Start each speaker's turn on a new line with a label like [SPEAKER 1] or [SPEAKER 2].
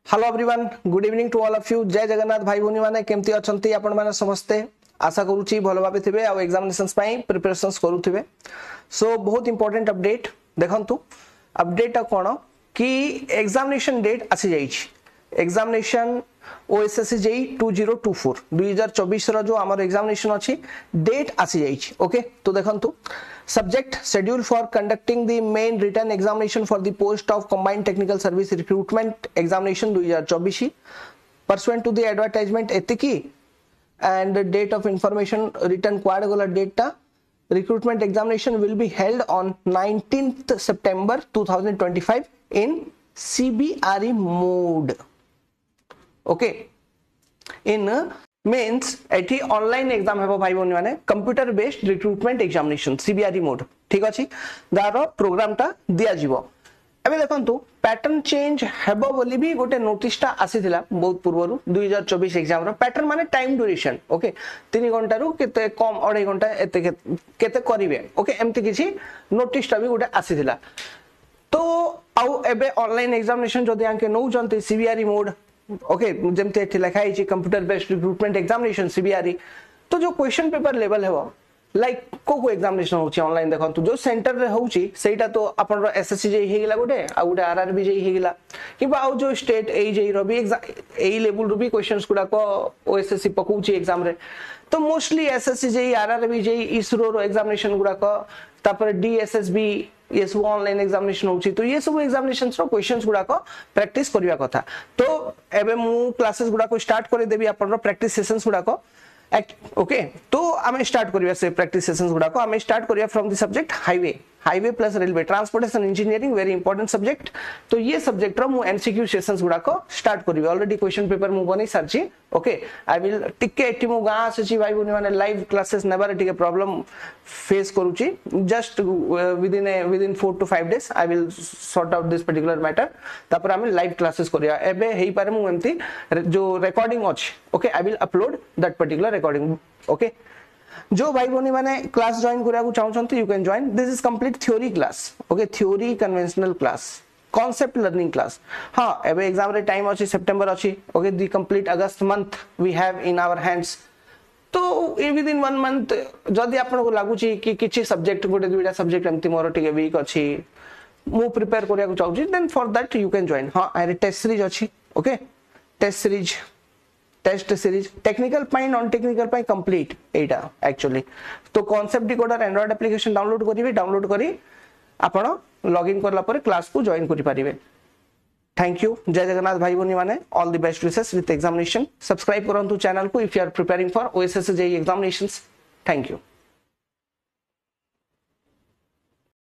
[SPEAKER 1] Hello everyone, good evening to all of you. Jai Jagannath भाई भौणी माने केमती अछंती आपण माने समस्ते। आशा करूची भलो भाबे थिबे आ एग्जामिनेशंस पई प्रिपरेशंस करूथिबे। सो बहुत इंपोर्टेंट अपडेट देखंतु। अपडेट कोन कि एग्जामिनेशन डेट आसी जाईछि। एग्जामिनेशन ओएसएससी जेई 2024 2024 रो जो हमर एग्जामिनेशन अछि डेट आसी जाईछि। ओके, तो देखंतु subject schedule for conducting the main written examination for the post of combined technical service recruitment examination 2024 pursuant to the advertisement एतिकी and date of information written quad gola date ta recruitment examination will be held on 19th September 2025 in CBRE mode. Okay, in means एठी online exam हेबो भाई बोनी माने computer based recruitment examination CBRE mode. ठीक अछि, दारो programme टा दिया जीवो। एबे देखंतु पैटर्न चेंज हेबो बोली भी गोटे नोटिस टा आसीथिला बहुत पूर्वरु 2024 एग्जाम रो। पैटर्न माने टाइम ड्यूरेशन। ओके, 3 घंटा रु केते कम 2.5 घंटा एते केते करिवे। ओके, एम्ति किछि नोटिस टा भी गोटे आसीथिला। तो आउ एबे ऑनलाइन एग्जामिनेशन जदि आंके नौ जंती CBRE मोड। ओके, जेमते एठी लिखा है computer based recruitment examination CBRE। तो जो क्वेश्चन पेपर लेवल हेबो लाइक को एग्जामिनेशन होची ऑनलाइन देखंतु जो सेंटर रे होची सेटा तो आपन रो एसएससी जेई हेगिला गोटे आ गोटे आरआरबी जेई हेगिला किबा आ जो स्टेट एई जेई रो भी एई लेवल रो भी क्वेश्चंस गुडा को ओएसएससी पकोची एग्जाम रे। तो mostly SSC JE RRB JE ISRO रो एग्जामिनेशन गुडा को तापर डीएसएसबी ये सब ऑनलाइन एग्जामिनेशन होची। तो ये सब एग्जामिनेशंस रो क्वेश्चंस गुडा को प्रैक्टिस करिया कथा। तो एबे मु क्लासेस गुडा को स्टार्ट करे देबी आपन रो प्रैक्टिस सेशंस गुडा को। ओके, तो आमे स्टार्ट करिया से प्रैक्टिस सेशंस गुडा को आमे स्टार्ट करिया from the subject highway plus railway transportation engineering very important subject. तो ये सब्जेक्ट रो मु एमसीक्यू सेशंस गुडा को स्टार्ट करिवे। ऑलरेडी क्वेश्चन पेपर मु बनै सारची। ओके, आई विल टिके एटी मु गा आसी भाई बोनी माने लाइव क्लासेस नेबार टिके प्रॉब्लम फेस करूची। Just within 4 to 5 days I will sort out this particular matter. तापर आमे लाइव क्लासेस करिया। एबे हेई पारे मु एम्ति जो रिकॉर्डिंग अछि। Okay, I will upload that particular recording. Okay, जो भाई बोनी माने क्लास जॉइन करिया को चाहछंती you can join. This is complete theory class. Okay, theory conventional class, concept learning class. हां, एबे एग्जाम रे टाइम अछि सितंबर अछि। ओके, द कंप्लीट अगस्त month we have in our hands. तो विद इन 1 मंथ जदि आपन को लागु छी कि किछि सब्जेक्ट गोटे दुइटा सब्जेक्ट एम्ति मोर टिके वीक अछि मु प्रिपेयर करिया को चाहू छी, then for that you can join. हां, अरे टेस्ट सीरीज अछि। ओके, टेस्ट सीरीज टेक्निकल पाई नॉन टेक्निकल पाई कंप्लीट एटा एक्चुअली। तो concept decoder android application download करिवे। डाउनलोड करी आपण लॉगिन करला पर क्लास को जॉइन करि परिवे। Thank you. जय जगन्नाथ भाई बोनी माने all the best wishes with examination. Subscribe करंतु चैनल को if you are preparing for OSSC JE examinations. Thank you.